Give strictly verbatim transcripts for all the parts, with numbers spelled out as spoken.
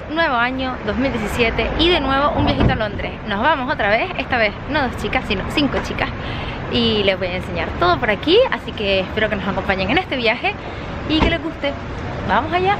nuevo año dos mil diecisiete y de nuevo un viajito a Londres. Nos vamos otra vez, esta vez no dos chicas, sino cinco chicas. Y les voy a enseñar todo por aquí, así que espero que nos acompañen en este viaje y que les guste. ¡Vamos allá!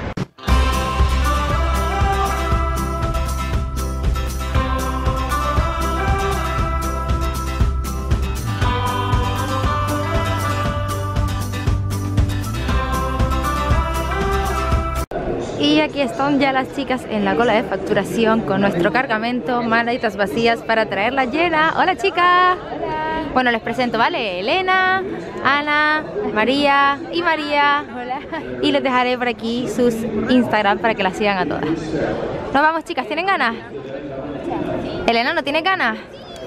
Y aquí están ya las chicas en la cola de facturación con nuestro cargamento, maletas vacías para traerla llena. ¡Hola, chicas! Hola. Bueno, les presento, ¿vale? Elena, Ana, María y María. Hola. Y les dejaré por aquí sus Instagram para que las sigan a todas. Nos vamos, chicas, ¿tienen ganas? Elena, ¿no tiene ganas?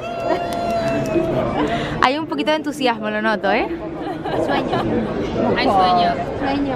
Hay un poquito de entusiasmo, lo noto, ¿eh? Sueño. Hay sueño. Sueño.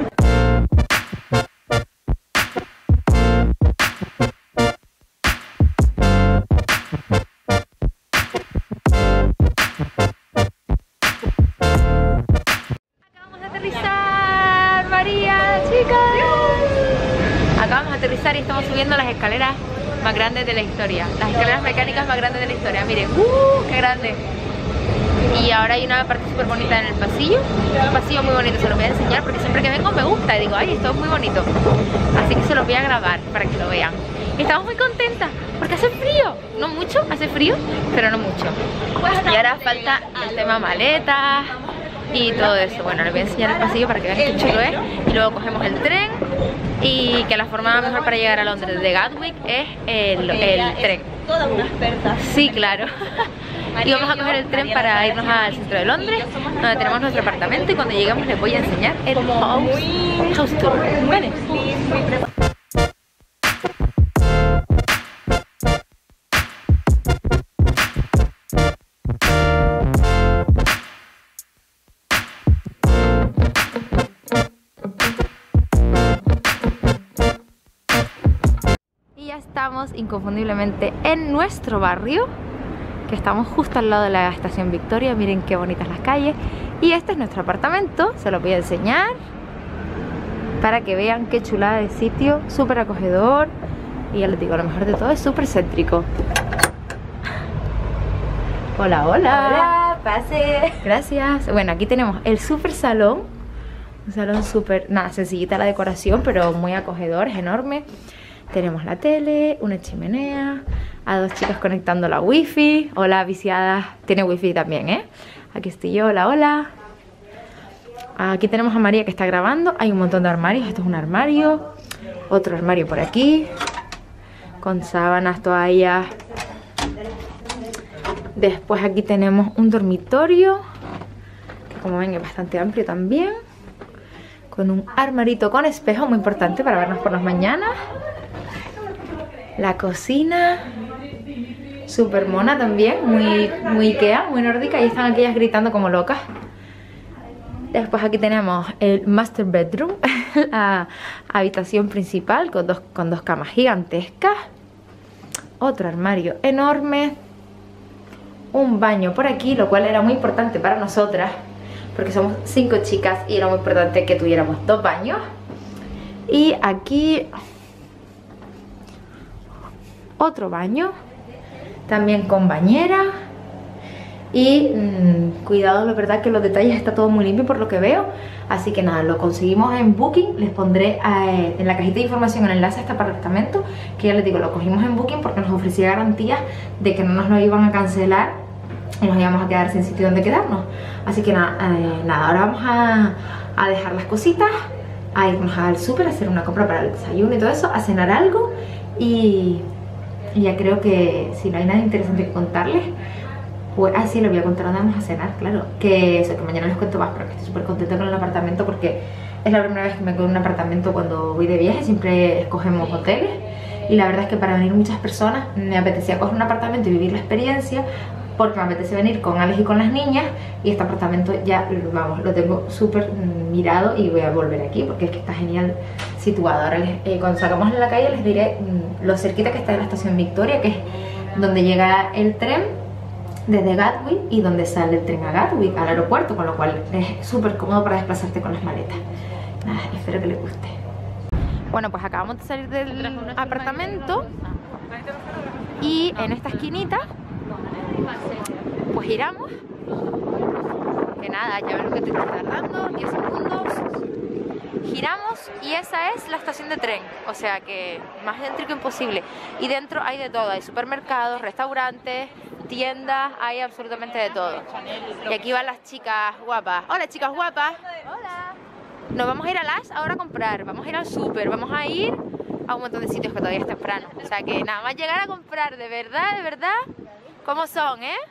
Acabamos de aterrizar y estamos subiendo las escaleras más grandes de la historia. Las escaleras mecánicas más grandes de la historia. Miren, ¡uh! ¡Qué grande! Y ahora hay una parte súper bonita en el pasillo. Un pasillo muy bonito, se los voy a enseñar porque siempre que vengo me gusta. Y digo, ay, esto es muy bonito. Así que se los voy a grabar para que lo vean. Y estamos muy contentas porque hace frío. No mucho, hace frío, pero no mucho. Y ahora falta el tema maletas y todo eso. Bueno, les voy a enseñar el pasillo para que vean qué chulo es. Y luego cogemos el tren. Y que la forma mejor para llegar a Londres de Gatwick es el, el tren. Toda una experta. Sí, claro. Y vamos a coger el tren para irnos al centro de Londres, donde tenemos nuestro apartamento. Y cuando lleguemos les voy a enseñar el house, house tour. ¿Vale? Estamos inconfundiblemente en nuestro barrio, que estamos justo al lado de la estación Victoria. Miren qué bonitas las calles. Y este es nuestro apartamento, se los voy a enseñar para que vean qué chulada de sitio, súper acogedor. Y ya les digo, lo mejor de todo es súper céntrico. Hola, hola. Hola, pase. Gracias. Bueno, aquí tenemos el súper salón. Un salón súper, nada, sencillita la decoración, pero muy acogedor, es enorme. Tenemos la tele, una chimenea, a dos chicas conectando la wifi. Hola, viciada. Tiene wifi también, ¿eh? Aquí estoy yo, hola, hola. Aquí tenemos a María que está grabando. Hay un montón de armarios. Esto es un armario. Otro armario por aquí. Con sábanas, toallas. Después aquí tenemos un dormitorio, que como ven es bastante amplio también. Con un armarito con espejo, muy importante para vernos por las mañanas. La cocina, súper mona también, muy, muy Ikea, muy nórdica. Y están aquellas gritando como locas. Después aquí tenemos el master bedroom, la habitación principal con dos, con dos camas gigantescas. Otro armario enorme. Un baño por aquí, lo cual era muy importante para nosotras, porque somos cinco chicas y era muy importante que tuviéramos dos baños. Y aquí otro baño, también con bañera. Y mmm, cuidado, la verdad que los detalles está todo muy limpio por lo que veo. Así que nada, lo conseguimos en Booking. Les pondré eh, en la cajita de información el enlace a este apartamento, que ya les digo, lo cogimos en Booking porque nos ofrecía garantías de que no nos lo iban a cancelar y nos íbamos a quedar sin sitio donde quedarnos. Así que nada, eh, nada ahora vamos a, a dejar las cositas, a irnos al súper, a hacer una compra para el desayuno y todo eso, a cenar algo. Y, y ya creo que si no hay nada interesante que contarles, pues, ah, sí, les voy a contar dónde vamos a cenar, claro. Que eso, que mañana les cuento más, pero que estoy súper contenta con el apartamento porque es la primera vez que me quedo en un apartamento cuando voy de viaje. Siempre escogemos hoteles y la verdad es que para venir muchas personas me apetecía coger un apartamento y vivir la experiencia, porque me apetece venir con Alex y con las niñas. Y este apartamento ya, vamos, lo tengo súper mirado y voy a volver aquí porque es que está genial situado. Ahora les, eh, cuando salgamos en la calle les diré mmm, lo cerquita que está de la estación Victoria, que es donde llega el tren desde Gatwick y donde sale el tren a Gatwick, al aeropuerto, con lo cual es súper cómodo para desplazarte con las maletas. Nada, espero que les guste. Bueno, pues acabamos de salir del apartamento y en esta esquinita pues giramos. Que nada, ya ves lo que te está tardando, diez segundos. Giramos y esa es la estación de tren, o sea que más céntrico imposible. Y dentro hay de todo, hay supermercados, restaurantes, tiendas, hay absolutamente de todo. Y aquí van las chicas guapas. Hola chicas guapas. Hola. Nos vamos a ir a Lash ahora a comprar, vamos a ir al súper, vamos a ir a un montón de sitios que todavía es temprano. O sea que nada más llegar a comprar, de verdad, de verdad, ¿cómo son, eh?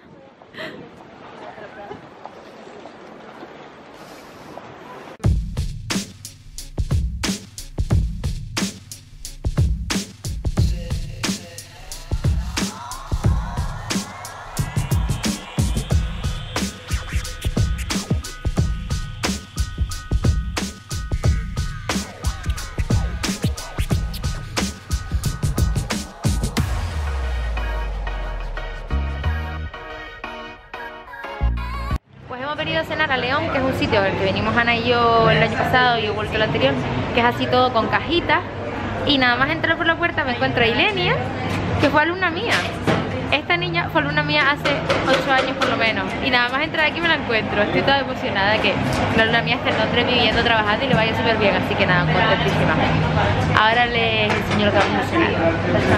Hemos venido a cenar a León, que es un sitio al que venimos Ana y yo el año pasado y yo he vuelto el anterior, que es así todo con cajitas. Y nada más entrar por la puerta me encuentro a Ilenia, que fue alumna mía. Esta niña fue alumna mía hace ocho años por lo menos. Y nada más entrar aquí me la encuentro. Estoy toda emocionada de que la alumna mía esté en Londres viviendo, trabajando y le vaya súper bien. Así que nada, contentísima. Ahora les enseño lo que vamos a hacer.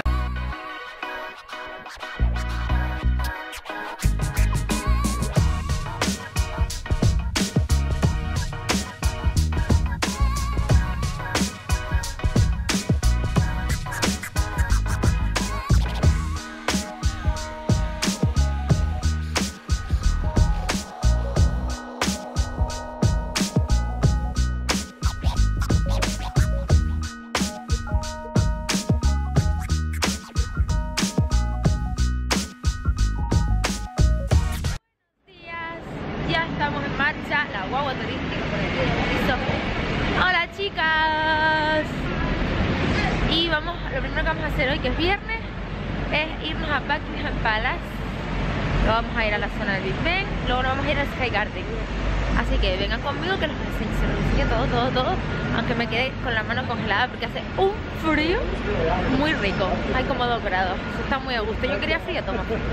Ya estamos en marcha, la guagua turística por aquí. Listo. Hola chicas. Y vamos, lo primero que vamos a hacer hoy, que es viernes, es irnos a Buckingham Palace. Luego vamos a ir a la zona del Big Ben, luego nos vamos a ir al Sky Garden. Así que vengan conmigo que los enseño, se los enseño todo, todo, todo. Aunque me quede con la mano congelada porque hace un frío muy rico. Hay como dos grados, eso está muy a gusto. Yo quería frío, toma frío.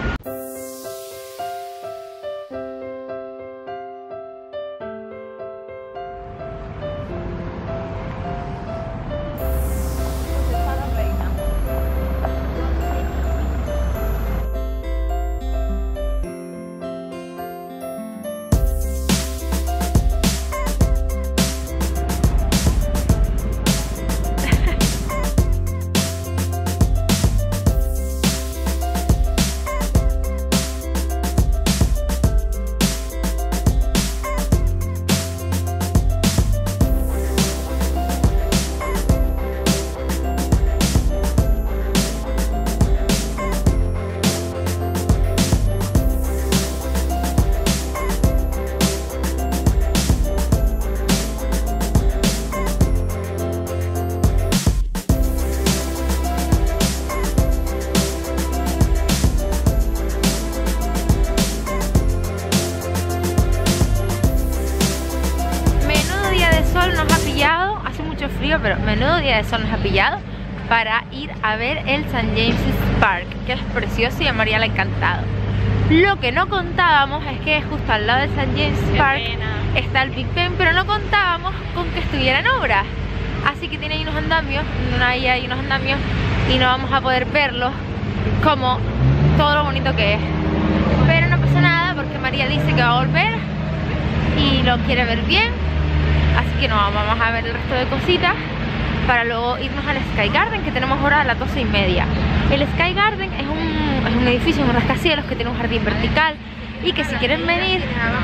Pero menudo día de sol nos ha pillado para ir a ver el Saint James's Park, que es precioso y a María le ha encantado. Lo que no contábamos es que justo al lado del Saint James's Park está el Big Ben, pero no contábamos con que estuviera en obra. Así que tiene ahí unos andamios, ahí hay unos andamios y no vamos a poder verlos como todo lo bonito que es. Pero no pasa nada porque María dice que va a volver y lo quiere ver bien. Así que no, vamos a ver el resto de cositas para luego irnos al Sky Garden, que tenemos ahora a las doce y media. El Sky Garden es un, es un edificio, un rascacielos que tiene un jardín vertical y que si quieren venir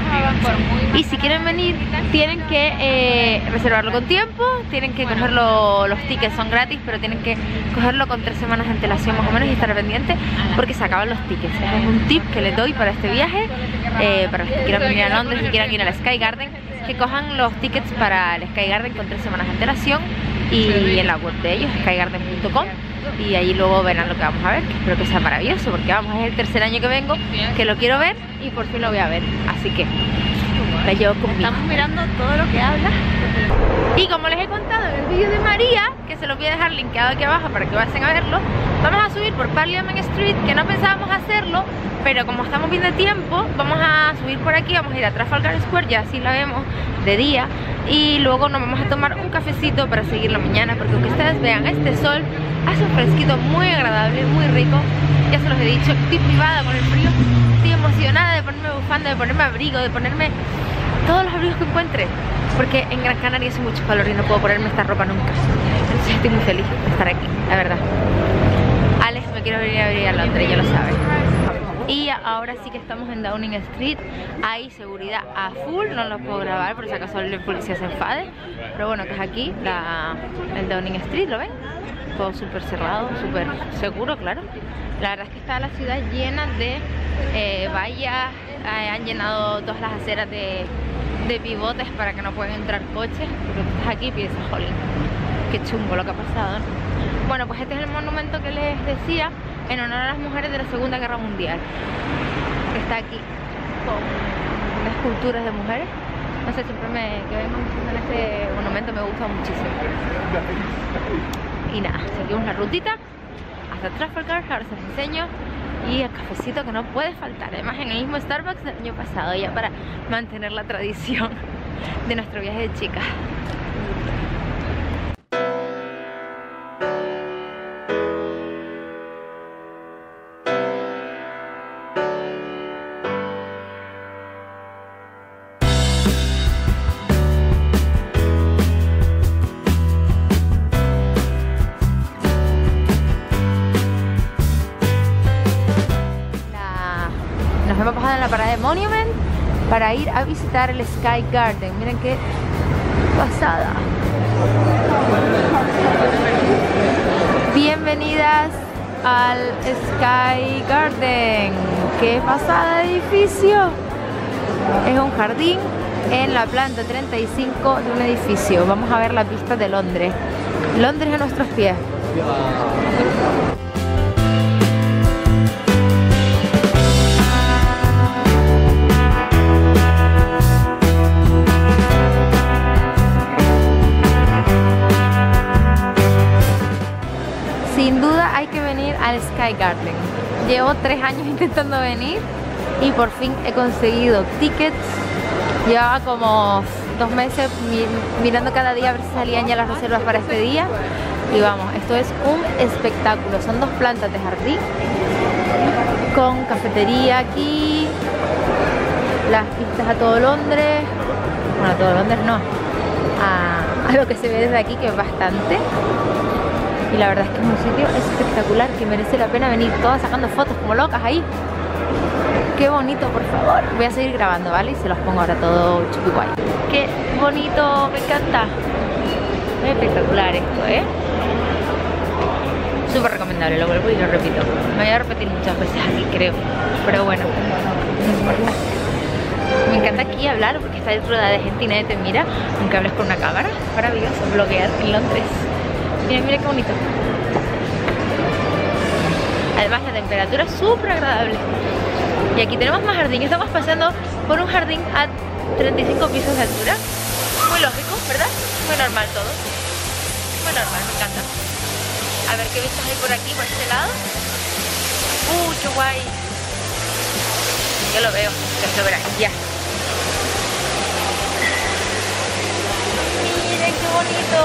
y si quieren venir tienen que eh, reservarlo con tiempo, tienen que cogerlo, los tickets son gratis, pero tienen que cogerlo con tres semanas de antelación más o menos y estar pendiente porque se acaban los tickets. Es un tip que les doy para este viaje, eh, para los que quieran venir a Londres y quieran ir al Sky Garden, que cojan los tickets para el Sky Garden con tres semanas de antelación y en la web de ellos, sky garden punto com, y ahí luego verán lo que vamos a ver, que espero que sea maravilloso porque vamos, es el tercer año que vengo, que lo quiero ver y por fin lo voy a ver, así que la llevo conmigo. Estamos mirando todo lo que habla. Y como les he contado en el vídeo de María, que se los voy a dejar linkeado aquí abajo para que vayan a verlo, vamos a subir por Parliament Street, que no pensábamos hacerlo, pero como estamos bien de tiempo, vamos a subir por aquí, vamos a ir a Trafalgar Square, ya así la vemos de día, y luego nos vamos a tomar un cafecito para seguir la mañana, porque aunque ustedes vean este sol, hace un fresquito muy agradable, muy rico. Ya se los he dicho, estoy privada con el frío, estoy emocionada de ponerme bufanda, de ponerme abrigo, de ponerme todos los abrigos que encuentre, porque en Gran Canaria hace mucho calor y no puedo ponerme esta ropa nunca. Entonces estoy muy feliz de estar aquí, la verdad. Alex me quiero venir a venir a Londres, ya lo sabe. Y ahora sí que estamos en Downing Street. Hay seguridad a full, no lo puedo grabar por si acaso el policía se enfade. Pero bueno, que es aquí la, el Downing Street, ¿lo ven? Todo súper cerrado, súper seguro, claro. La verdad es que está la ciudad llena de eh, vallas, eh, han llenado todas las aceras de, de pivotes para que no puedan entrar coches. Porque tú estás aquí y piensas, jolín, qué chungo lo que ha pasado, ¿no? Bueno, pues este es el monumento que les decía, en honor a las mujeres de la Segunda Guerra Mundial, que está aquí con unas esculturas de mujeres. No sé, siempre me que vengo en este monumento me gusta muchísimo. Y nada, seguimos la rutita hasta Trafalgar, ahora se los enseño. Y el cafecito que no puede faltar, además en el mismo Starbucks del año pasado, ya para mantener la tradición de nuestro viaje de chicas. Nos hemos bajado en la parada de Monument para ir a visitar el Sky Garden. Miren qué pasada. Bienvenidas al Sky Garden. Qué pasada de edificio. Es un jardín en la planta treinta y cinco de un edificio. Vamos a ver las vistas de Londres. Londres a nuestros pies. Sin duda hay que venir al Sky Garden. Llevo tres años intentando venir y por fin he conseguido tickets. Llevaba como dos meses mirando cada día a ver si salían ya las reservas para este día. Y vamos, esto es un espectáculo. Son dos plantas de jardín con cafetería aquí, las vistas a todo Londres. Bueno, a todo Londres no, a, a lo que se ve desde aquí, que es bastante. Y la verdad es que es un sitio espectacular que merece la pena venir, todas sacando fotos como locas ahí. Qué bonito, por favor. Voy a seguir grabando, ¿vale? Y se los pongo ahora todo chupi guay. Qué bonito, me encanta. Es espectacular esto, ¿eh? Súper recomendable, lo vuelvo y lo repito. Me voy a repetir muchas veces aquí, creo. Pero bueno, no importa. Me encanta aquí hablar porque está rodeada de gente y nadie te mira, aunque hables con una cámara. Maravilloso, bloguear en Londres. Miren, miren qué bonito. Además la temperatura es súper agradable. Y aquí tenemos más jardín. Estamos pasando por un jardín a treinta y cinco pisos de altura. Muy lógico, ¿verdad? Muy normal todo. Muy normal, me encanta. A ver qué vistas hay por aquí, por este lado. ¡Uh, qué guay! Yo lo veo, ustedes lo verán, ya. Miren qué bonito.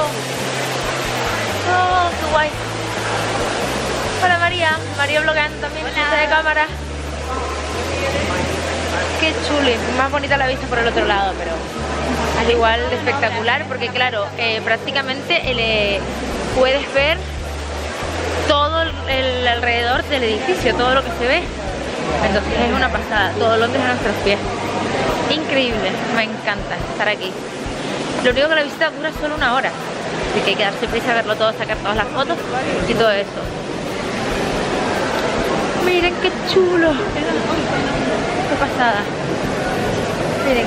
Oh, qué guay. Hola María, María blogueando también, está de cámara. Qué chuli, más bonita la vista por el otro lado, pero al igual de espectacular porque claro, eh, prácticamente eh, puedes ver todo el, el alrededor del edificio, todo lo que se ve. Entonces es una pasada, todo Londres a nuestros pies. Increíble, me encanta estar aquí. Lo único que la visita dura solo una hora, así que hay que darse prisa a verlo todo, sacar todas las fotos y todo eso. Miren qué chulo. Qué pasada. Miren.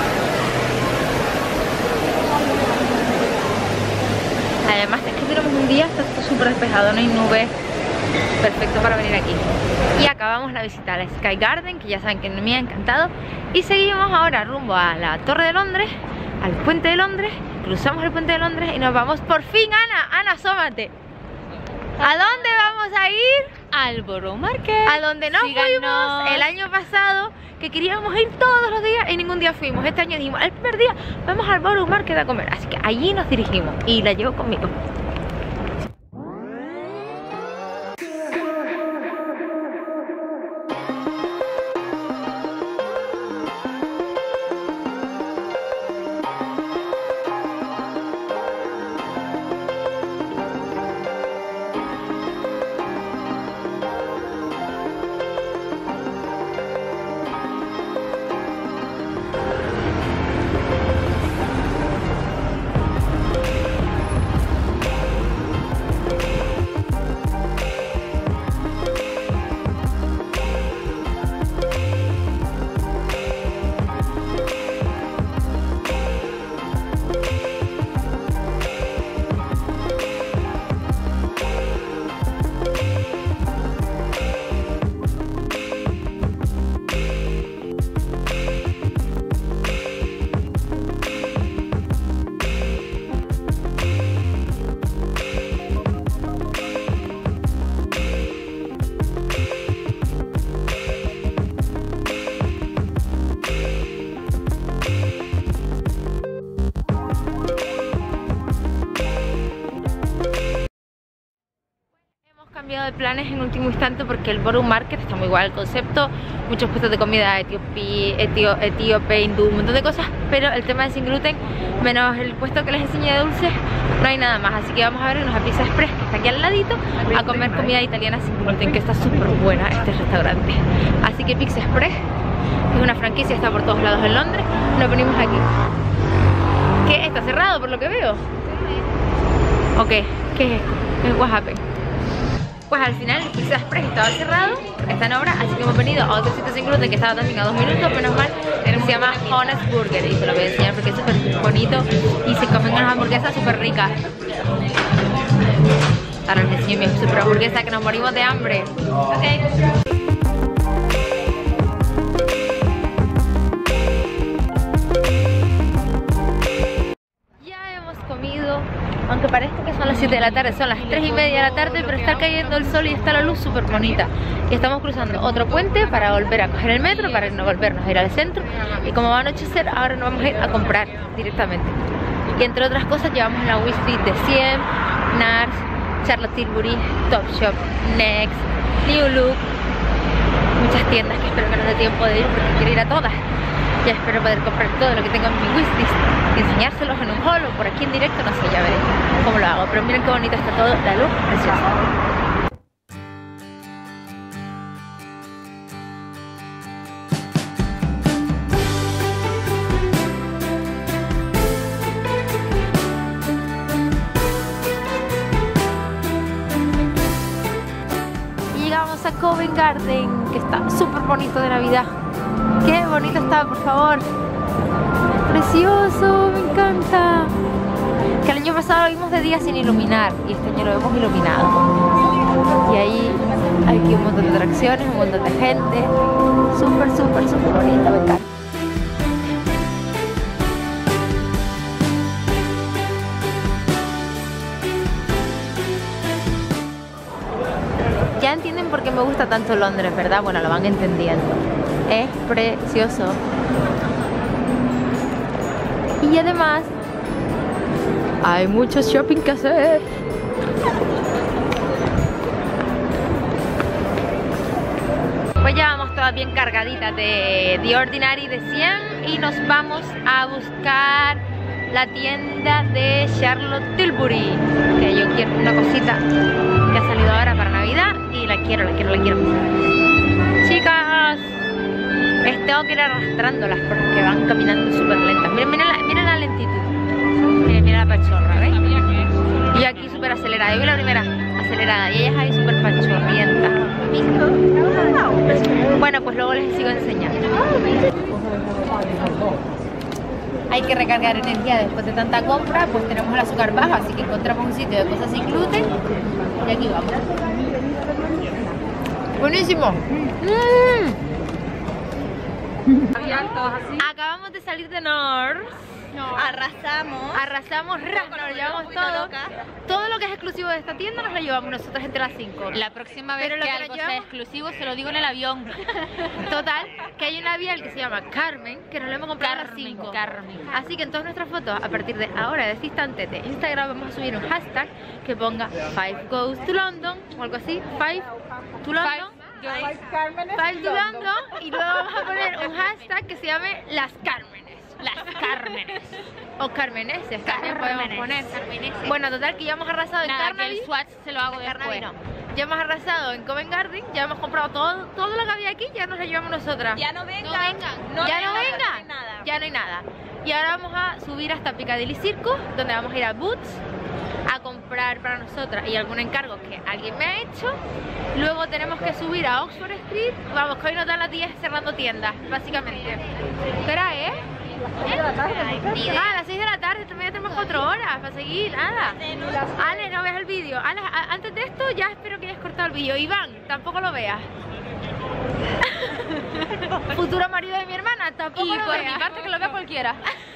Además es que tenemos un día, está súper despejado, no hay nubes. Perfecto para venir aquí. Y acabamos la visita a la Sky Garden, que ya saben que me ha encantado. Y seguimos ahora rumbo a la Torre de Londres al puente de Londres, cruzamos el puente de Londres y nos vamos por fin, Ana, Ana, asómate. ¿A dónde vamos a ir? Al Borough Market. A donde no Síganos. fuimos el año pasado, que queríamos ir todos los días y ningún día fuimos. Este año dijimos, el primer día vamos al Borough Market a comer, así que allí nos dirigimos y la llevo conmigo. Cambiado de planes en último instante porque el Borough Market está muy igual el concepto, muchos puestos de comida etiopí, etio, etíope, hindú, un montón de cosas, pero el tema de sin gluten, menos el puesto que les enseñé de dulces, no hay nada más, así que vamos a vernos a Pizza Express, que está aquí al ladito, a comer comida italiana sin gluten, que está súper buena este restaurante. Así que Pizza Express, que es una franquicia, está por todos lados en Londres, nos venimos aquí. ¿Qué? ¿Está cerrado por lo que veo? Ok, ¿qué es esto? What happened? Pues al final el Pizza Express estaba cerrado, está en obra, así que hemos venido a otro sitio sin gluten que estaba también a dos minutos, menos mal, que se llama Honest Burger, y se lo voy a enseñar porque es súper bonito y se comen unas hamburguesas súper ricas. Ahora les enseño mi super hamburguesa, que nos morimos de hambre. Ok. Aunque parezca que son las siete de la tarde, son las tres y media de la tarde, pero está cayendo el sol y está la luz súper bonita. Y estamos cruzando otro puente para volver a coger el metro, para no volvernos a ir al centro. Y como va a anochecer, ahora nos vamos a ir a comprar directamente. Y entre otras cosas llevamos la wishlist de Siem, Nars, Charlotte Tilbury, Topshop, Next, New Look. Muchas tiendas que espero que nos dé tiempo de ir porque quiero ir a todas. Ya espero poder comprar todo lo que tengo en mi wishlist y enseñárselos en un haul o por aquí en directo, no sé, ya veré cómo lo hago. Pero miren qué bonito está todo, la luz preciosa. Y llegamos a Covent Garden, que está súper bonito de Navidad. Qué bonito está, por favor. Precioso, me encanta. Que el año pasado lo vimos de día sin iluminar y este año lo hemos iluminado. Y ahí hay aquí un montón de atracciones, un montón de gente. Súper, súper, súper bonito, me encanta. Ya entienden por qué me gusta tanto Londres, ¿verdad? Bueno, lo van entendiendo. Es precioso. Y además hay mucho shopping que hacer. Pues ya vamos todas bien cargaditas de The Ordinary de Siem y nos vamos a buscar la tienda de Charlotte Tilbury, que yo quiero una cosita que ha salido ahora para Navidad y la quiero, la quiero, la quiero. Chicas, les tengo que ir arrastrándolas porque van caminando súper lentas. Miren, miren la, miren la lentitud. Miren, miren la pachorra, ¿ves? Y yo aquí súper acelerada. Yo vi la primera acelerada y ellas ahí súper pachorrientas. Bueno, pues luego les sigo enseñando. Hay que recargar energía después de tanta compra, pues tenemos el azúcar bajo, así que encontramos un sitio de cosas sin gluten y aquí vamos. Buenísimo. Mm. Acabamos de salir de Nars No. Arrasamos. Arrasamos, ras, nos lo llevamos todo. Todo lo que es exclusivo de esta tienda nos lo llevamos nosotros entre las cinco. La próxima vez Pero que lo que algo nos sea llevamos- exclusivo se lo digo en el avión. Total, que hay una labial que se llama Carmen, que nos lo hemos comprado a las Carmen, cinco. Carmen. Así que en todas nuestras fotos, a partir de ahora, de este instante de Instagram, vamos a subir un hashtag que ponga Five Goes to London o algo así, Five to London. Five Five to London, y luego vamos a poner un hashtag que se llame Las Cármenes. Las Cármenes. O Carmeneses, también podemos Cármenes. poner. Carmeneses. Bueno, total, que ya hemos arrasado en Nada, que Carnaby. el swatch se lo hago Carnaby después. no. Ya hemos arrasado en Covent Garden, ya hemos comprado todo, todo lo que había aquí, ya nos lo llevamos nosotras. Ya no vengan. No vengan. No ya no vengan, vengan, no hay nada. ya no hay nada. Y ahora vamos a subir hasta Piccadilly Circus, donde vamos a ir a Boots a comprar para nosotras y algún encargo que alguien me ha hecho. Luego tenemos que subir a Oxford Street. Vamos, que hoy nos dan las diez cerrando tiendas, básicamente. Espera, ¿eh? Ah, a las seis de la tarde, también tenemos cuatro horas para seguir, nada. Ale, no veas el vídeo. Ale, a- antes de esto ya espero que hayas cortado el vídeo. Iván, tampoco lo veas. Futuro marido de mi hermana, tampoco Y lo por veas. mi parte que lo vea cualquiera.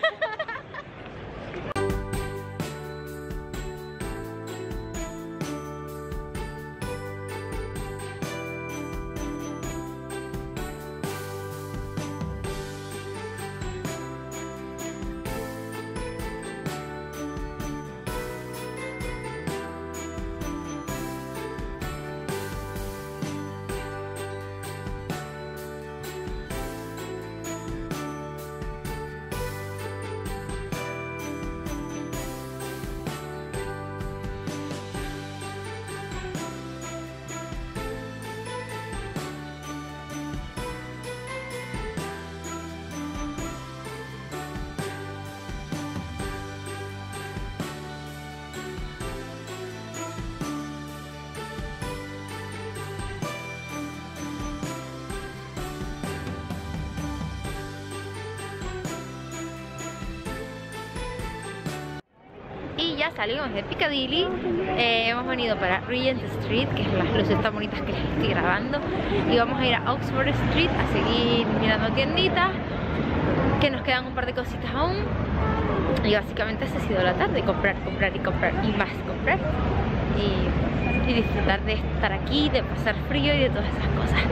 Y ya salimos de Piccadilly, eh, hemos venido para Regent Street, que es las luces tan bonitas que les estoy grabando, y vamos a ir a Oxford Street a seguir mirando tienditas, que nos quedan un par de cositas aún. Y básicamente esa ha sido la tarde, comprar, comprar y comprar y más comprar, y, y disfrutar de estar aquí, de pasar frío y de todas esas cosas.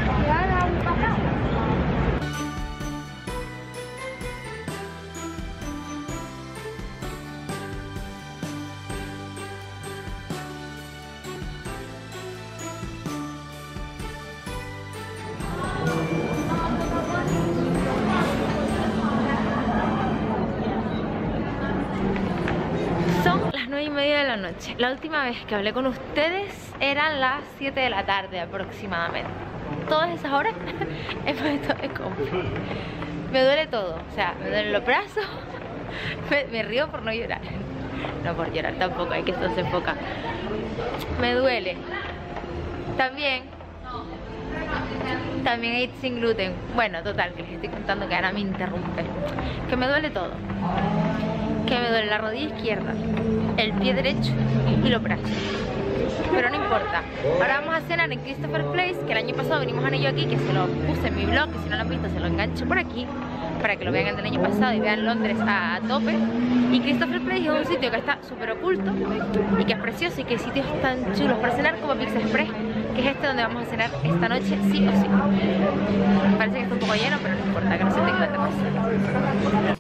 Son las nueve y media de la noche. La última vez que hablé con ustedes eran las siete de la tarde aproximadamente. Todas esas horas hemos estado de compra. Me duele todo, o sea, me duelen los brazos. Me, me río por no llorar. No por llorar tampoco, hay que esto se enfoca. Me duele. También También hay sin gluten. Bueno, total, que les estoy contando que ahora me interrumpe. Que me duele todo. Que me duele la rodilla izquierda, el pie derecho y los brazos. Pero no importa. Ahora vamos a cenar en Christopher Place, que el año pasado vinimos a ello aquí, que se lo puse en mi blog, que si no lo han visto se lo engancho por aquí, para que lo vean el del año pasado y vean Londres a, a tope. Y Christopher Place es un sitio que está súper oculto y que es precioso, y que hay sitios tan chulos para cenar como Pizza Express, que es este donde vamos a cenar esta noche sí o sí. Parece que está un poco lleno, pero no importa, que no se tenga demasiado.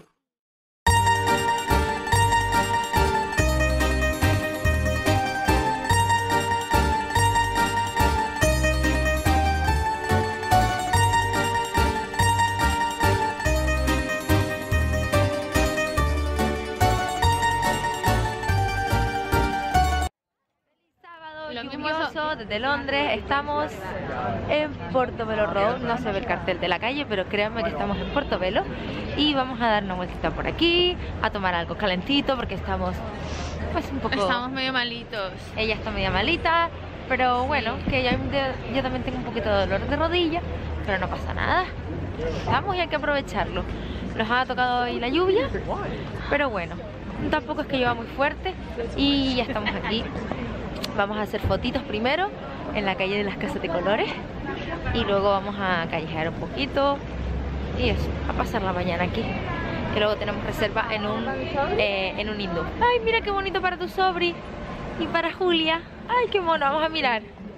Lluvioso desde Londres, estamos en Portobello Road, no se ve el cartel de la calle, pero créanme que estamos en Portobello y vamos a dar una vueltita por aquí, a tomar algo calentito porque estamos pues un poco... Estamos medio malitos. Ella está media malita, pero bueno, que yo, yo también tengo un poquito de dolor de rodilla, pero no pasa nada, estamos y hay que aprovecharlo. Nos ha tocado hoy la lluvia, pero bueno, tampoco es que llueva muy fuerte y ya estamos aquí. Vamos a hacer fotitos primero en la calle de las casas de colores y luego vamos a callejear un poquito y eso, a pasar la mañana aquí. que luego tenemos reserva en un, eh, en un hindú. Ay, mira qué bonito para tu sobri y para Julia. Ay, qué mono, vamos a mirar.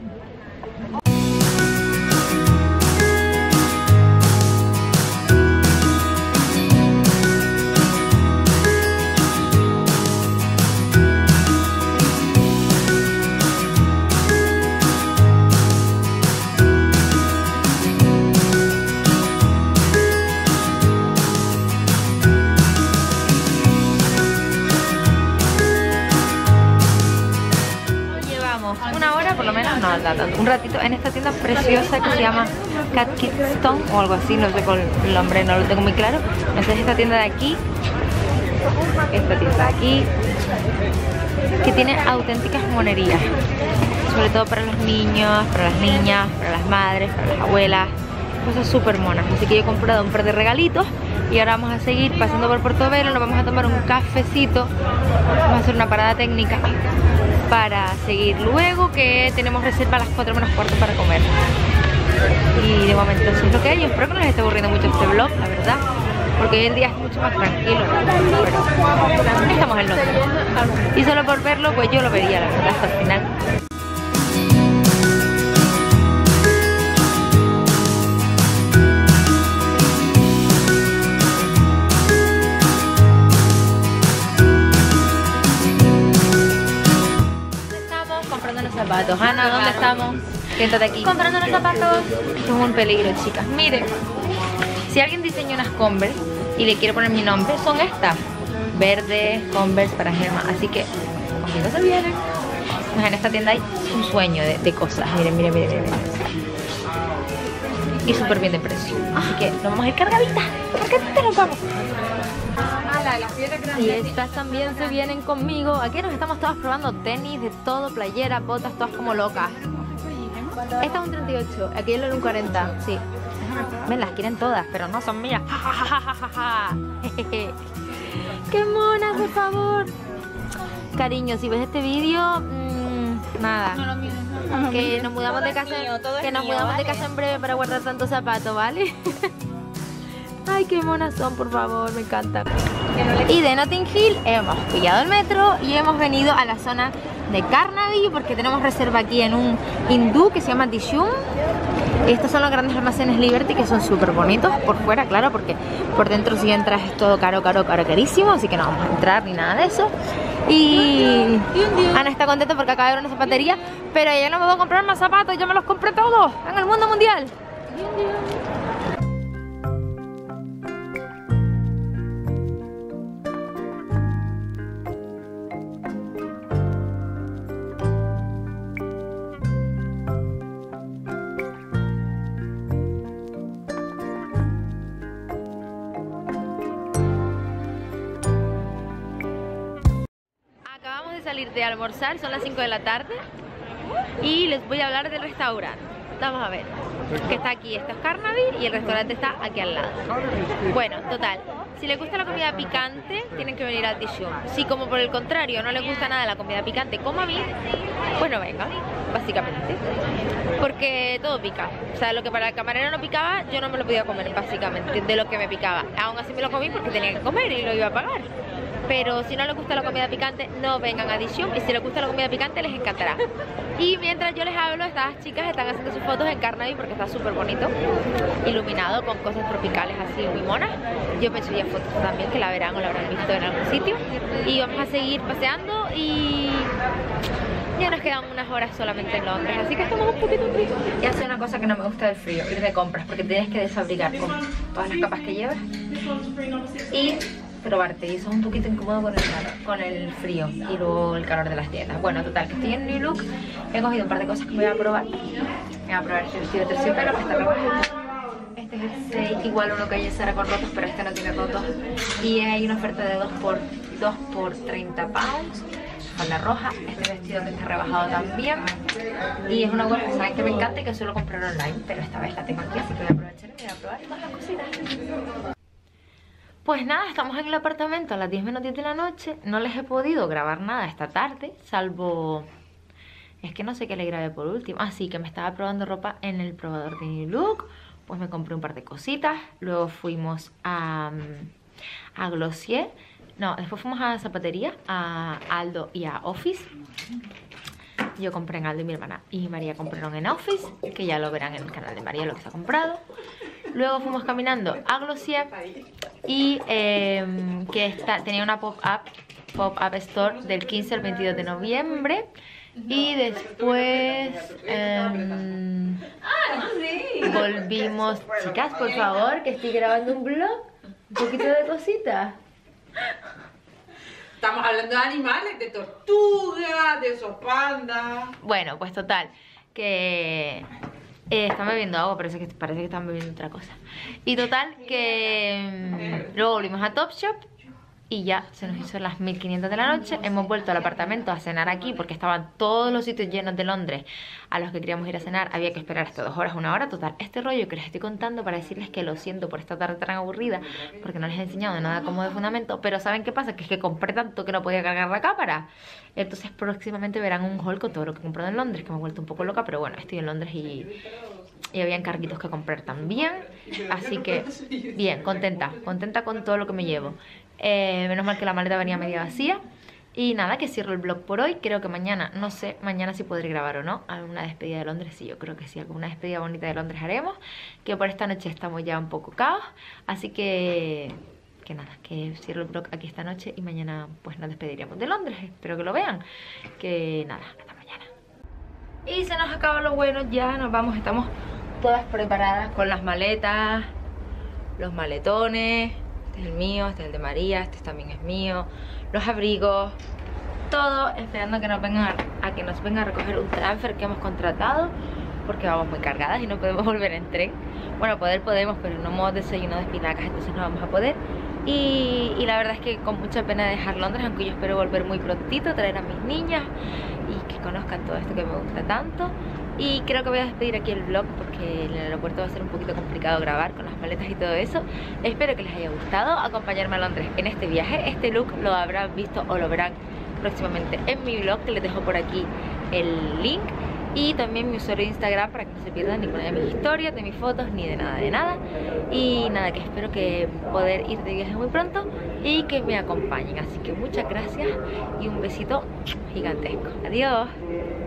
Un ratito en esta tienda preciosa que se llama Cat Kidston o algo así, no sé con el nombre, no lo tengo muy claro. Entonces esta tienda de aquí, esta tienda de aquí, que tiene auténticas monerías, sobre todo para los niños, para las niñas, para las madres, para las abuelas, cosas súper monas. Así que yo he comprado un par de regalitos y ahora vamos a seguir pasando por Portobelo, nos vamos a tomar un cafecito, vamos a hacer una parada técnica para seguir luego, que tenemos reserva a las cuatro menos cuarto para comer. Y de momento eso es lo que hay. Yo espero que no les esté aburriendo mucho este vlog, la verdad, porque hoy el día es mucho más tranquilo, pero estamos en Londres y solo por verlo pues yo lo vería, la verdad, hasta el final. Zapatos. Ana, ¿dónde estamos? Siéntate aquí. Comprando los zapatos. Esto es un peligro, chicas. Miren, si alguien diseña unas Converse y le quiere poner mi nombre, son estas. Verde, Converse para Germa. Así que, conmigo se vienen. Pues en esta tienda hay un sueño de, de cosas. Miren, miren, miren, miren. Y súper bien de precio. Así que nos vamos a ir cargaditas. Cargaditas nos vamos. Y estas también se vienen conmigo. Aquí nos estamos todas probando tenis de todo, playeras, botas, todas como locas. Esta es un treinta y ocho, aquella es un cuarenta, sí. Ven, las quieren todas, pero no son mías. ¡Qué monas, por favor! Cariño, si ves este vídeo, mmm, nada. Que nos mudamos de casa, que nos mudamos de casa en breve para guardar tantos zapatos, ¿vale? Ay, qué monas son, por favor, me encantan. Y de Notting Hill hemos pillado el metro y hemos venido a la zona de Carnaby porque tenemos reserva aquí en un hindú que se llama Dishoom. Estos son los grandes almacenes Liberty, que son súper bonitos por fuera, claro, porque por dentro si entras es todo caro, caro, caro, carísimo, así que no vamos a entrar ni nada de eso. Y Ana está contenta porque acaba de ver una zapatería, pero ella no me va a comprar más zapatos, yo me los compré todos en el mundo mundial. Salir de almorzar, son las cinco de la tarde y les voy a hablar del restaurante. Vamos a ver, que está aquí, esto es Carnaby y el restaurante está aquí al lado. Bueno, total, si les gusta la comida picante tienen que venir al Dishoom. Si como por el contrario no les gusta nada la comida picante como a mí, pues no vengan, básicamente, porque todo pica. O sea, lo que para el camarero no picaba, yo no me lo podía comer, básicamente, de lo que me picaba. Aún así me lo comí porque tenía que comer y lo iba a pagar. Pero si no les gusta la comida picante, no vengan a Dishoom. Y si les gusta la comida picante, les encantará. Y mientras yo les hablo, estas chicas están haciendo sus fotos en Carnaby porque está súper bonito, iluminado con cosas tropicales así muy monas. Yo me subí a fotos también, que la verán o la habrán visto en algún sitio. Y vamos a seguir paseando y ya nos quedan unas horas solamente en Londres, así que estamos un poquito fríos. Y hace una cosa que no me gusta del frío, ir de compras, porque tienes que desabrigar con todas las capas que llevas y probarte, y eso es un poquito incómodo con el calor, con el frío y luego el calor de las tiendas. Bueno, total, que estoy en New Look, he cogido un par de cosas que me voy a probar. Me voy a probar este vestido de terciopelo que está rebajado. Este es el seis, igual uno que hay en Zara con rotos, pero este no tiene rotos. Y hay una oferta de dos por treinta pounds, con la roja. Este vestido que está rebajado también. Y es una cosa que saben que me encanta y que suelo comprar online, pero esta vez la tengo aquí, así que voy a aprovechar y me voy a probar todas las cositas. Pues nada, estamos en el apartamento a las diez menos diez de la noche. No les he podido grabar nada esta tarde, salvo... Es que no sé qué le grabé por último. Así que me estaba probando ropa en el probador de New Look. Pues me compré un par de cositas. Luego fuimos a... a Glossier. No, después fuimos a Zapatería, a Aldo y a Office. Yo compré en Aldo y mi hermana y María compraron en Office, que ya lo verán en el canal de María lo que se ha comprado. Luego fuimos caminando a Glossier y eh, que está, tenía una pop-up pop-up store del quince al veintidós de noviembre. Y después eh, volvimos. Chicas, por favor, que estoy grabando un vlog. Un poquito de cositas. Estamos hablando de animales, de tortugas, de esos pandas. Bueno, pues total, que eh, están bebiendo agua, parece que, parece que están bebiendo otra cosa. Y total, que mm, luego volvimos a Topshop y ya se nos hizo las mil quinientas de la noche. Hemos vuelto al apartamento a cenar aquí porque estaban todos los sitios llenos de Londres a los que queríamos ir a cenar. Había que esperar hasta dos horas, una hora. Total, este rollo que les estoy contando para decirles que lo siento por esta tarde tan aburrida, porque no les he enseñado nada como de fundamento. Pero ¿saben qué pasa? Que es que compré tanto que no podía cargar la cámara. Entonces próximamente verán un haul con todo lo que he comprado en Londres, que me he vuelto un poco loca. Pero bueno, estoy en Londres y... y había encarguitos que comprar también. Así que bien, contenta, contenta con todo lo que me llevo. eh, Menos mal que la maleta venía media vacía. Y nada, que cierro el vlog por hoy. Creo que mañana, no sé, mañana si podré grabar o no alguna despedida de Londres, sí, yo creo que sí, alguna despedida bonita de Londres haremos. Que por esta noche estamos ya un poco caos. Así que... que nada, que cierro el vlog aquí esta noche y mañana pues nos despediremos de Londres. Espero que lo vean. Que nada, hasta mañana. Y se nos acaba lo bueno, ya nos vamos, estamos todas preparadas con las maletas, los maletones. Este es el mío, este es el de María, este también es mío, los abrigos, todo esperando a que nos vengan a, a que nos venga a recoger un transfer que hemos contratado, porque vamos muy cargadas y no podemos volver en tren. Bueno, poder podemos, pero no hemos desayunado de espinacas, entonces no vamos a poder. Y, y la verdad es que con mucha pena dejar Londres, aunque yo espero volver muy prontito, traer a mis niñas y que conozcan todo esto que me gusta tanto. Y creo que voy a despedir aquí el vlog porque en el aeropuerto va a ser un poquito complicado grabar con las maletas y todo eso. Espero que les haya gustado acompañarme a Londres en este viaje. Este look lo habrán visto o lo verán próximamente en mi vlog, que les dejo por aquí el link. Y también mi usuario de Instagram para que no se pierdan ninguna de mis historias, de mis fotos, ni de nada de nada. Y nada, que espero que poder ir de viaje muy pronto y que me acompañen. Así que muchas gracias y un besito gigantesco. Adiós.